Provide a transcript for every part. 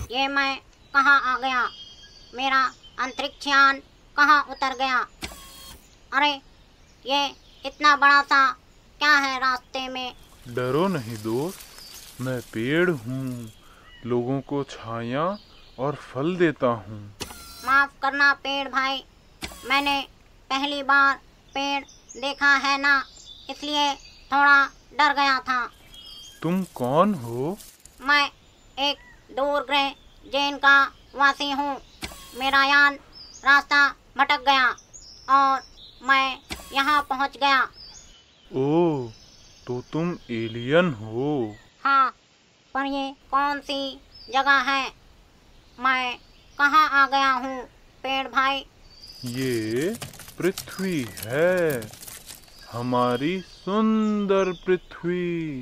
ये मैं कहाँ आ गया? मेरा अंतरिक्षयान कहाँ उतर गया? अरे ये इतना बड़ा सा क्या है रास्ते में? डरो नहीं दोस्त, मैं पेड़ हूँ, लोगों को छाया और फल देता हूँ। माफ करना पेड़ भाई, मैंने पहली बार पेड़ देखा है ना, इसलिए थोड़ा डर गया था। तुम कौन हो? मैं एक दूरग्रह जैन का वासी हूँ। मेरा यान रास्ता भटक गया और मैं यहाँ पहुँच गया। ओह, तो तुम एलियन हो? हाँ, पर ये कौन सी जगह है? मैं कहाँ आ गया हूँ पेड़ भाई? ये पृथ्वी है, हमारी सुंदर पृथ्वी।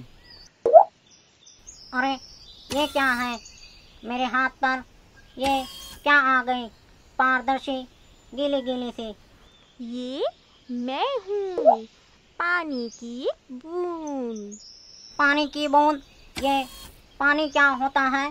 अरे ये क्या है? मेरे हाथ पर ये क्या आ गई? पारदर्शी गीली गीली सी। ये मैं हूँ, पानी की बूंद। पानी की बूंद? ये पानी क्या होता है?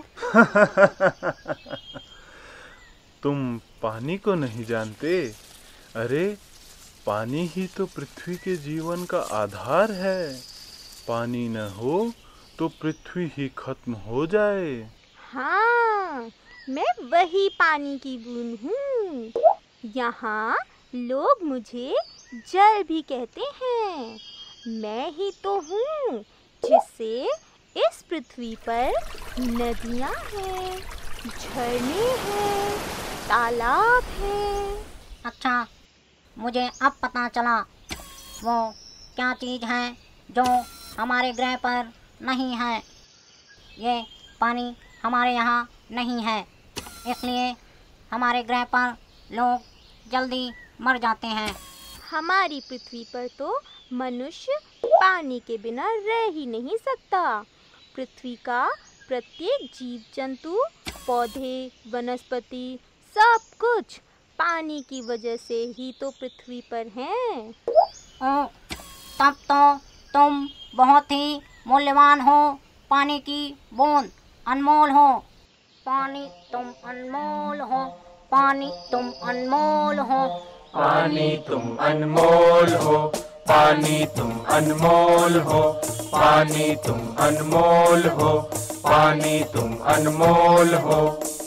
तुम पानी को नहीं जानते? अरे पानी ही तो पृथ्वी के जीवन का आधार है। पानी न हो तो पृथ्वी ही खत्म हो जाए। हाँ, मैं वही पानी की बूंद हूँ। यहाँ लोग मुझे जल भी कहते हैं। मैं ही तो हूँ जिससे इस पृथ्वी पर नदियाँ हैं, झरने हैं, तालाब हैं। अच्छा, मुझे अब पता चला वो क्या चीज़ है जो हमारे ग्रह पर नहीं है। ये पानी हमारे यहाँ नहीं है, इसलिए हमारे ग्रह पर लोग जल्दी मर जाते हैं। हमारी पृथ्वी पर तो मनुष्य पानी के बिना रह ही नहीं सकता। पृथ्वी का प्रत्येक जीव जंतु, पौधे, वनस्पति सब कुछ पानी की वजह से ही तो पृथ्वी पर हैं। ओ, तब तो तुम बहुत ही मूल्यवान हो। पानी की बूंद अनमोल हो। पानी तुम अनमोल हो। पानी तुम अनमोल हो। पानी तुम अनमोल हो। पानी तुम अनमोल हो। पानी तुम अनमोल हो। पानी तुम अनमोल हो।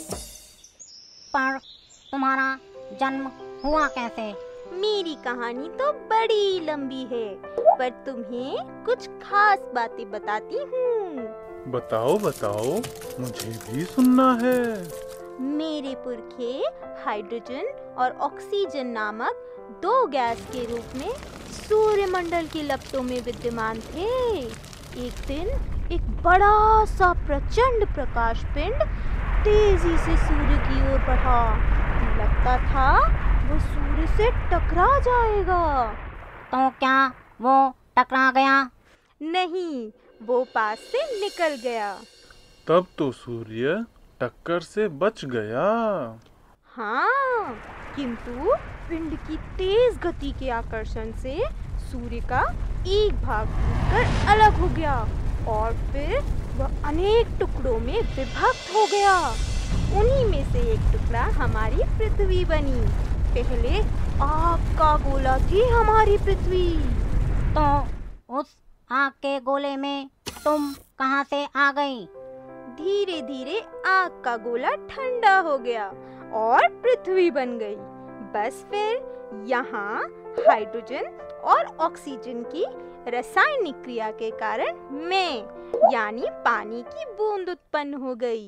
पर तुम्हारा जन्म हुआ कैसे? मेरी कहानी तो बड़ी लंबी है, पर तुम्हें कुछ खास बातें बताती हूँ। बताओ बताओ, मुझे भी सुनना है। मेरे पुरखे हाइड्रोजन और ऑक्सीजन नामक दो गैस के रूप में सूर्यमंडल की लपटों में विद्यमान थे। एक दिन एक बड़ा सा प्रचंड प्रकाश पिंड तेजी से सूर्य की ओर बढ़ा। लगता था वो सूर्य से टकरा जाएगा। तो क्या वो टकरा गया? नहीं, वो पास से निकल गया। तब तो सूर्य टक्कर से बच गया। हाँ, किंतु पिंड की तेज गति के आकर्षण से सूर्य का एक भाग टूटकर अलग हो गया और फिर वह अनेक टुकड़ों में विभक्त हो गया। उन्हीं में से एक टुकड़ा हमारी पृथ्वी बनी। पहले आग का गोला थी हमारी पृथ्वी। तो उस आग के गोले में तुम कहाँ से आ गई? धीरे धीरे आग का गोला ठंडा हो गया और पृथ्वी बन गई। बस फिर यहाँ हाइड्रोजन और ऑक्सीजन की रासायनिक क्रिया के कारण मैं यानी पानी की बूंद उत्पन्न हो गई।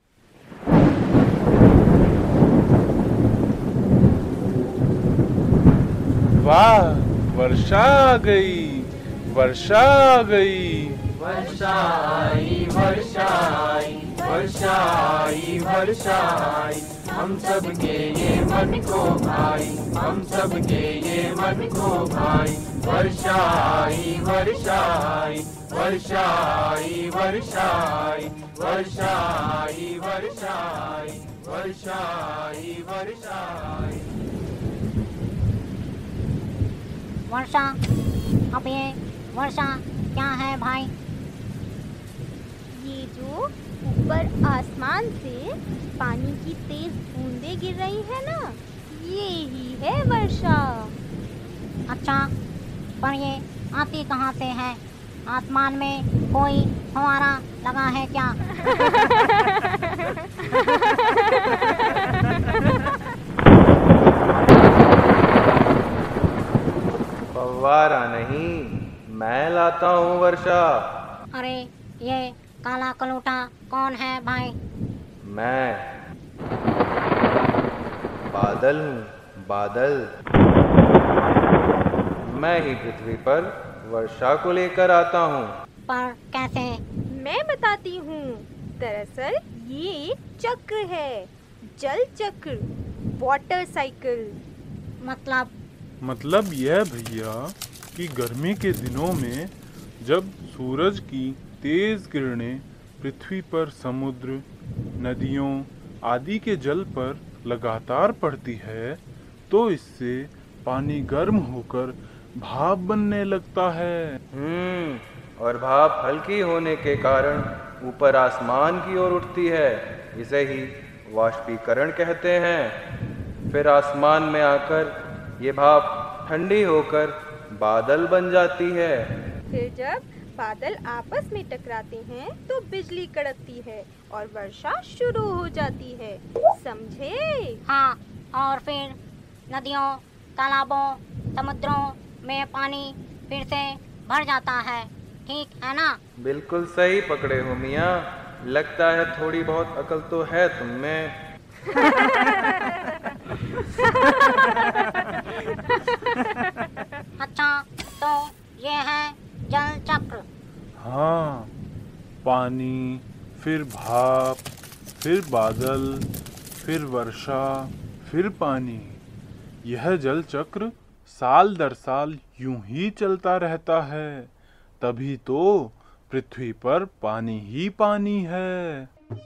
वाह, वर्षा आ गई, वर्षा आ गई। वर्षा आई, वर्षा आई, वर्षा आई, वर्षा आई। हम सब के ये मन को भाई, हम सब के ये मन को भाई। वर्षा आई, वर्षा आई, वर्षा आई, वर्षा आई, वर्षा आई, वर्षा आई, वर्षा आई, वर्षा आई। वर्षा? अब ये वर्षा क्या है भाई? ये जो ऊपर आसमान से पानी की तेज बूंदें गिर रही है ना, ये ही है वर्षा। अच्छा, पर ये आती कहाँ से है? आसमान में कोई फव्वारा लगा है क्या? फव्वारा नहीं, मैं लाता हूँ वर्षा। अरे ये काला कलूटा कौन है भाई? मैं बादल हूँ, बादल। मैं ही पृथ्वी पर वर्षा को लेकर आता हूँ। पर कैसे? मैं बताती हूँ। दरअसल ये चक्र है, जल चक्र, वाटर साइकिल। मतलब यह भैया कि गर्मी के दिनों में जब सूरज की तेज किरणें पृथ्वी पर समुद्र, नदियों आदि के जल पर लगातार पड़ती है, तो इससे पानी गर्म होकर भाप बनने लगता है। और भाप हल्की होने के कारण ऊपर आसमान की ओर उठती है। इसे ही वाष्पीकरण कहते हैं। फिर आसमान में आकर ये भाप ठंडी होकर बादल बन जाती है। फिर जब बादल आपस में टकराते हैं तो बिजली कड़कती है और वर्षा शुरू हो जाती है। समझे? हाँ, और फिर नदियों, तालाबों, समुद्रों में पानी फिर से भर जाता है, ठीक है ना? बिल्कुल सही पकड़े हो मियाँ। लगता है थोड़ी बहुत अकल तो है तुम में। अच्छा, तो ये है जल चक्र। हाँ, पानी, फिर भाप, फिर बादल, फिर वर्षा, फिर पानी। यह जल चक्र साल दर साल यूं ही चलता रहता है। तभी तो पृथ्वी पर पानी ही पानी है।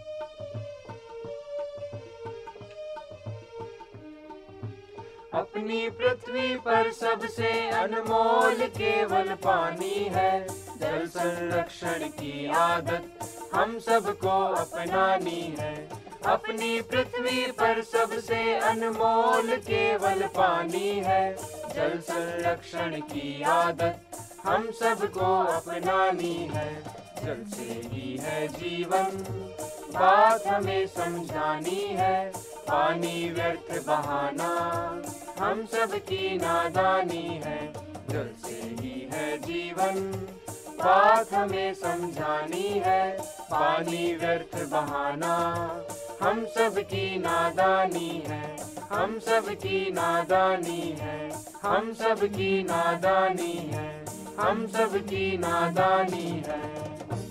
अपनी पृथ्वी पर सबसे अनमोल केवल पानी है। जल संरक्षण की आदत हम सबको अपनानी है। अपनी पृथ्वी पर सबसे अनमोल केवल पानी है। जल संरक्षण की आदत हम सबको अपनानी है। जल से ही है जीवन, बात हमें समझानी है। पानी व्यर्थ बहाना हम सबकी नादानी है। जल से ही है जीवन, बात हमें समझानी है। पानी व्यर्थ बहाना हम सबकी नादानी है। हम सबकी नादानी है। हम सबकी नादानी है। हम सबकी नादानी है।